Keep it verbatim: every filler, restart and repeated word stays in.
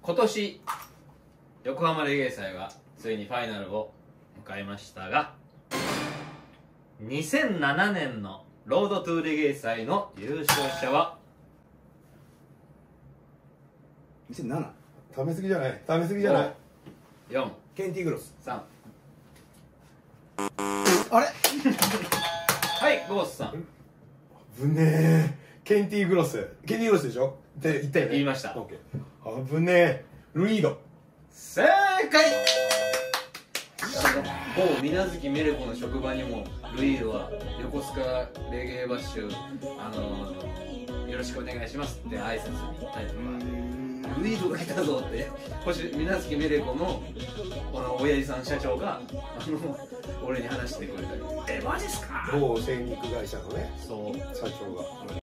今年横浜レゲエ祭はついにファイナルを迎えましたが、にせんななねんのロードトゥーレゲエ祭の優勝者はにせんなな。 食べ過ぎじゃない食べ過ぎじゃないよんケンティーグロス。 さんあれはいゴースさん危ねえ。ケンティーグロス。ケンティーグロスでしょって言ったよね。 言いました。 オッケー。危ねえ。ルイード。 正解。某水無月メレコの職場にもルイードは横須賀レゲエバッシュあのよろしくお願いしますって挨拶に行ったりとか、ルイードが来たぞって星水無月メレコのこの親父さん社長があの俺に話してくれたり、えマジっすか。 某精肉会社のねそう社長が